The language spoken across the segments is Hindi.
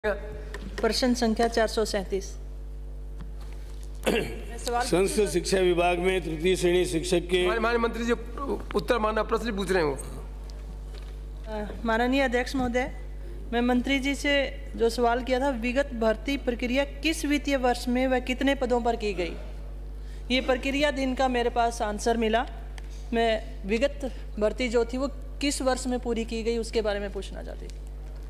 प्रश्न संख्या 437। संस्कृत शिक्षा विभाग में तृतीय श्रेणी शिक्षक के माननीय मंत्री जी उत्तर मानना प्रश्न पूछ रहे हो। माननीय अध्यक्ष महोदय, मैं मंत्री जी से जो सवाल किया था, विगत भर्ती प्रक्रिया किस वित्तीय वर्ष में व कितने पदों पर की गई, ये प्रक्रिया दिन का मेरे पास आंसर मिला। मैं विगत भर्ती जो थी वो किस वर्ष में पूरी की गई उसके बारे में पूछना चाहती थी।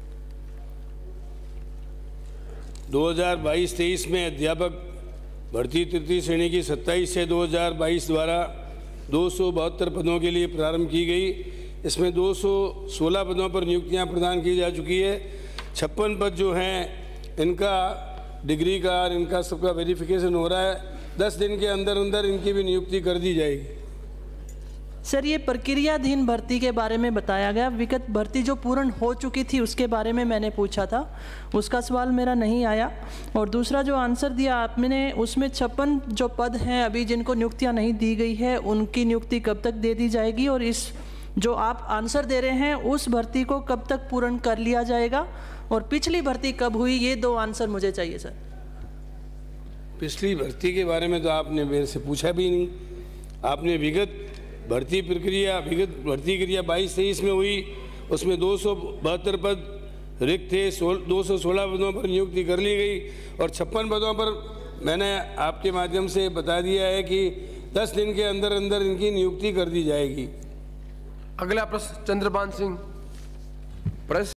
2022-23 में अध्यापक भर्ती तृतीय श्रेणी की 27 से 2022 द्वारा 272 पदों के लिए प्रारंभ की गई। इसमें 216 पदों पर नियुक्तियां प्रदान की जा चुकी है। 56 पद जो हैं इनका डिग्री का और इनका सबका वेरिफिकेशन हो रहा है। 10 दिन के अंदर अंदर इनकी भी नियुक्ति कर दी जाएगी। सर, ये प्रक्रियाधीन भर्ती के बारे में बताया गया, विगत भर्ती जो पूर्ण हो चुकी थी उसके बारे में मैंने पूछा था, उसका सवाल मेरा नहीं आया। और दूसरा जो आंसर दिया आपने उसमें 56 जो पद हैं अभी जिनको नियुक्तियां नहीं दी गई है उनकी नियुक्ति कब तक दे दी जाएगी, और इस जो आप आंसर दे रहे हैं उस भर्ती को कब तक पूर्ण कर लिया जाएगा, और पिछली भर्ती कब हुई, ये 2 आंसर मुझे चाहिए सर। पिछली भर्ती के बारे में तो आपने मेरे से पूछा भी नहीं। आपने विगत भर्ती क्रिया 22-23 में हुई, उसमें 272 पद रिक्त थे, 216 पदों पर नियुक्ति कर ली गई और 56 पदों पर मैंने आपके माध्यम से बता दिया है कि 10 दिन के अंदर अंदर इनकी नियुक्ति कर दी जाएगी। अगला प्रश्न चंद्रपाल सिंह।